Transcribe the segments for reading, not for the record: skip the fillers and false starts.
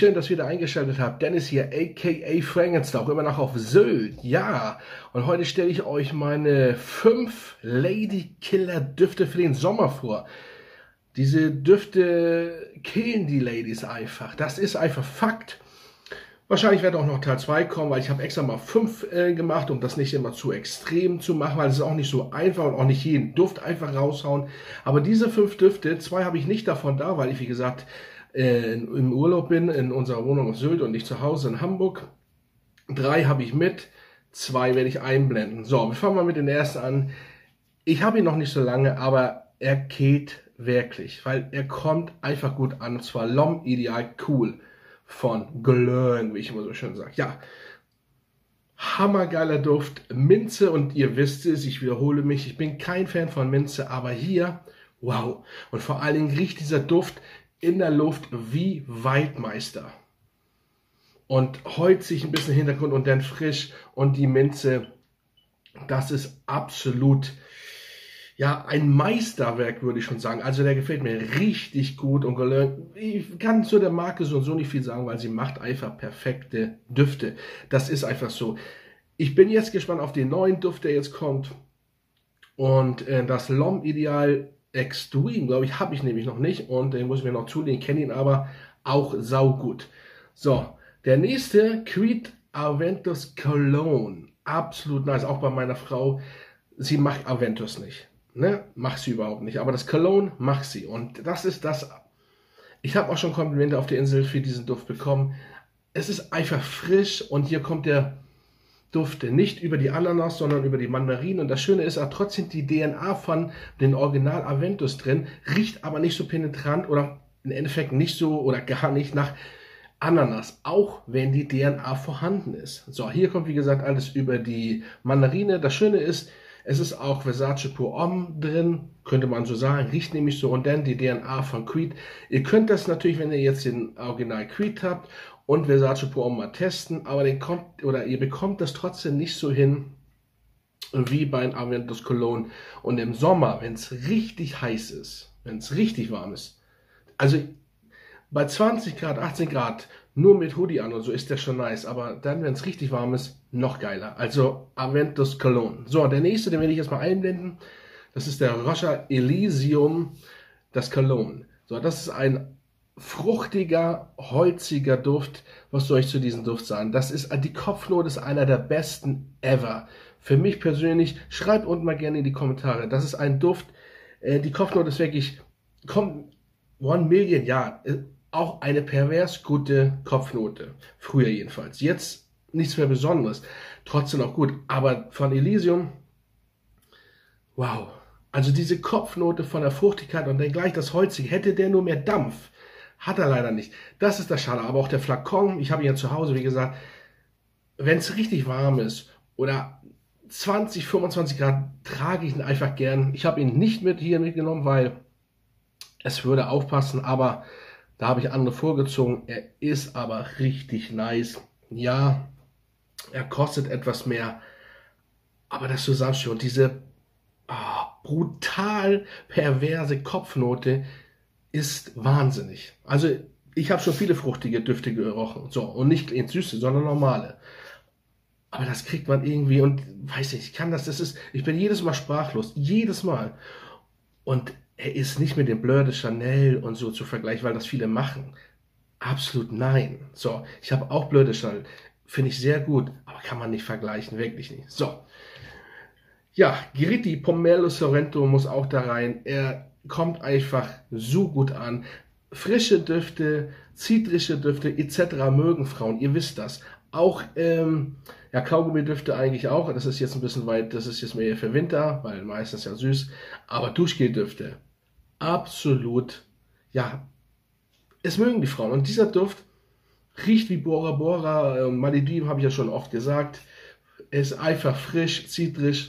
schön, dass ihr wieder eingeschaltet habt. Dennis hier, aka Frankenstein, auch immer noch auf Sylt. Ja, und heute stelle ich euch meine 5 Lady-Killer-Düfte für den Sommer vor. Diese Düfte killen die Ladies einfach. Das ist einfach Fakt. Wahrscheinlich wird auch noch Teil 2 kommen, weil ich habe extra mal 5 gemacht, um das nicht immer zu extrem zu machen, weil es ist auch nicht so einfach und auch nicht jeden Duft einfach raushauen. Aber diese 5 Düfte, 2 habe ich nicht davon da, weil ich, wie gesagt, im Urlaub bin, in unserer Wohnung auf Sylt und nicht zu Hause in Hamburg. 3 habe ich mit, 2 werde ich einblenden. So, wir fangen mal mit den ersten an. Ich habe ihn noch nicht so lange, aber er killt wirklich, weil er kommt einfach gut an. Und zwar L'Homme Ideal Cool von Cologne, wie ich immer so schön sage. Ja, hammergeiler Duft, Minze, und ihr wisst es, ich wiederhole mich, ich bin kein Fan von Minze, aber hier, wow. Und vor allen Dingen riecht dieser Duft in der Luft wie Waldmeister. Und heut sich ein bisschen Hintergrund und dann frisch, und die Minze, das ist absolut, ja, ein Meisterwerk, würde ich schon sagen. Also der gefällt mir richtig gut, und ich kann zu der Marke so und so nicht viel sagen, weil sie macht einfach perfekte Düfte. Das ist einfach so. Ich bin jetzt gespannt auf den neuen Duft, der jetzt kommt, und das L'Homme Ideal Extreme, glaube ich, habe ich nämlich noch nicht, und den muss ich mir noch zulegen, kenne ihn aber auch saugut. So, der nächste, Creed Aventus Cologne, absolut nice, auch bei meiner Frau. Sie macht Aventus nicht, ne? Macht sie überhaupt nicht, aber das Cologne macht sie, und das ist das. Ich habe auch schon Komplimente auf der Insel für diesen Duft bekommen. Es ist einfach frisch, und hier kommt der Duft nicht über die Ananas, sondern über die Mandarinen, und das Schöne ist auch trotzdem die DNA von den Original Aventus drin, riecht aber nicht so penetrant oder im Endeffekt nicht so oder gar nicht nach Ananas, auch wenn die DNA vorhanden ist. So, hier kommt wie gesagt alles über die Mandarine. Das Schöne ist, es ist auch Versace Pour Homme drin, könnte man so sagen, riecht nämlich so, und dann die DNA von Creed. Ihr könnt das natürlich, wenn ihr jetzt den Original Creed habt und Versace Pour Homme mal testen, aber ihr bekommt das trotzdem nicht so hin wie bei Aventus Cologne. Und im Sommer, wenn es richtig heiß ist, wenn es richtig warm ist, also bei 20 Grad, 18 Grad, nur mit Hoodie an und so ist der schon nice, aber dann, wenn es richtig warm ist, noch geiler. Also Aventus Cologne. So, der nächste, den werde ich jetzt mal einblenden, das ist der Rocha Elysium, das Cologne. So, das ist ein fruchtiger, holziger Duft. Was soll ich zu diesem Duft sagen? Das ist, die Kopfnote ist einer der besten ever. Für mich persönlich, schreibt unten mal gerne in die Kommentare. Das ist ein Duft, die Kopfnote ist wirklich, kommt 1 Million, ja, auch eine pervers gute Kopfnote. Früher jedenfalls. Jetzt nichts mehr Besonderes. Trotzdem auch gut. Aber von Elysium, wow. Also diese Kopfnote von der Fruchtigkeit und dann gleich das Holzige. Hätte der nur mehr Dampf. Hat er leider nicht. Das ist das Schade. Aber auch der Flakon, ich habe ihn ja zu Hause, wie gesagt, wenn es richtig warm ist oder 20, 25 Grad, trage ich ihn einfach gern. Ich habe ihn nicht hier mitgenommen, weil es würde aufpassen, aber da habe ich andere vorgezogen. Er ist aber richtig nice. Ja, er kostet etwas mehr, aber das Zusammenspiel und diese brutal perverse Kopfnote ist wahnsinnig. Also ich habe schon viele fruchtige Düfte gerochen, so, und nicht ins Süße, sondern normale. Aber das kriegt man irgendwie, und weiß nicht, ich kann ich bin jedes Mal sprachlos, jedes Mal. Und er ist nicht mit dem Bleu de Chanel und so zu vergleichen, weil das viele machen. Absolut nein. So, ich habe auch Bleu de Chanel, finde ich sehr gut, aber kann man nicht vergleichen, wirklich nicht. So, ja, Gritti Pomelo Sorrento muss auch da rein. Er kommt einfach so gut an. Frische Düfte, zitrische Düfte etc. mögen Frauen, ihr wisst das. Auch ja, Kaugummi-Düfte eigentlich auch. Das ist jetzt ein bisschen weit, das ist jetzt mehr für Winter, weil meistens ja süß. Aber Duschgel-Düfte, absolut, ja, es mögen die Frauen. Und dieser Duft riecht wie Bora Bora, Malediven habe ich ja schon oft gesagt. Er ist einfach frisch, zitrisch.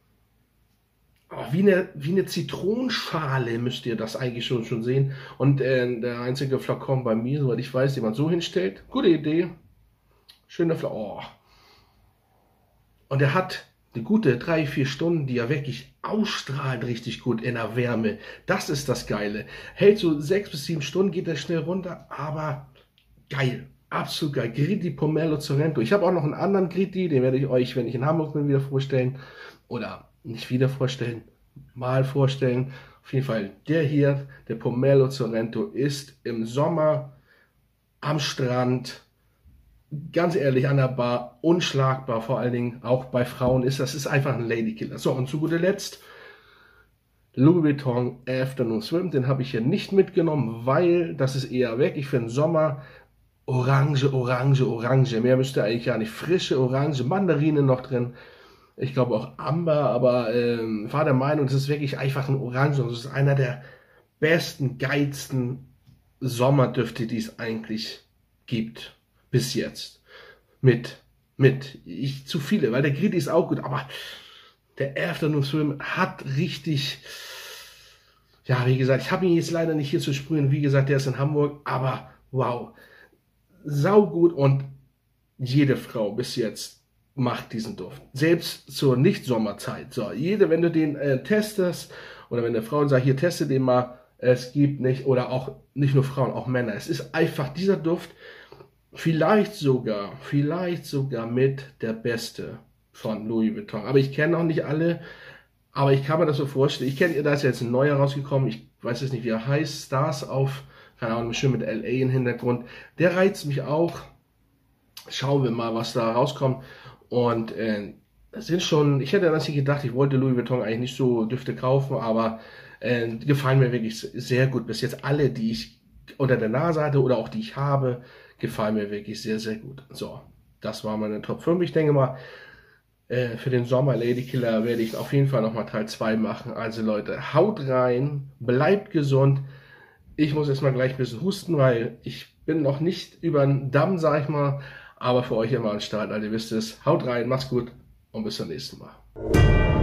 Wie eine Zitronenschale müsst ihr das eigentlich schon sehen. Und der einzige Flakon bei mir, soweit ich weiß, den man so hinstellt. Gute Idee. Schöner Flakon. Oh. Und er hat eine gute 3-4 Stunden, die er wirklich ausstrahlt richtig gut in der Wärme. Das ist das Geile. Hält so 6 bis 7 Stunden, geht er schnell runter, aber geil. Absolut geil. Gritti Pomello Sorrento. Ich habe auch noch einen anderen Gritti, den werde ich euch, wenn ich in Hamburg bin, wieder vorstellen. Oder nicht wieder vorstellen, mal vorstellen. Auf jeden Fall der hier, der Pomello Sorrento, ist im Sommer am Strand, ganz ehrlich, an der Bar, unschlagbar. Vor allen Dingen auch bei Frauen ist einfach ein Ladykiller. So, und zu guter Letzt Louis Vuitton Afternoon Swim. Den habe ich hier nicht mitgenommen, weil das ist eher weg. Ich finde Sommer Orange, Orange, Orange. Mehr müsste eigentlich gar nicht. Frische Orange, Mandarine noch drin. Ich glaube auch Amber, aber war der Meinung, das ist wirklich einfach ein Orange. Und das ist einer der besten, geilsten Sommerdüfte, die es eigentlich gibt. Bis jetzt. Zu viele, weil der Gritti ist auch gut, aber der Afternoon Swim hat richtig, ja, wie gesagt, ich habe ihn jetzt leider nicht hier zu sprühen. Wie gesagt, der ist in Hamburg, aber wow. Saugut, und jede Frau bis jetzt macht diesen Duft. Selbst zur Nicht-Sommerzeit. So, wenn du den testest, oder wenn der Frau sagt, hier teste den mal, es gibt nicht, oder auch nicht nur Frauen, auch Männer. Es ist einfach dieser Duft, vielleicht sogar mit der beste von Louis Vuitton. Aber ich kenne noch nicht alle, aber ich kann mir das so vorstellen. Da ist jetzt ein neuer rausgekommen, ich weiß jetzt nicht, wie er heißt, Stars auf, keine Ahnung, schön mit LA im Hintergrund. Der reizt mich auch. Schauen wir mal, was da rauskommt. Und das sind schon, ich hätte das nicht gedacht, ich wollte Louis Vuitton eigentlich nicht so Düfte kaufen, aber gefallen mir wirklich sehr gut. Bis jetzt alle, die ich unter der Nase hatte oder auch die ich habe, gefallen mir wirklich sehr, sehr gut. So, das war meine Top 5. Ich denke mal, für den Sommer Ladykiller werde ich auf jeden Fall nochmal Teil 2 machen. Also Leute, haut rein, bleibt gesund. Ich muss jetzt mal gleich ein bisschen husten, weil ich bin noch nicht über den Damm, sag ich mal. Aber für euch immer am Start, also ihr wisst es. Haut rein, macht's gut und bis zum nächsten Mal.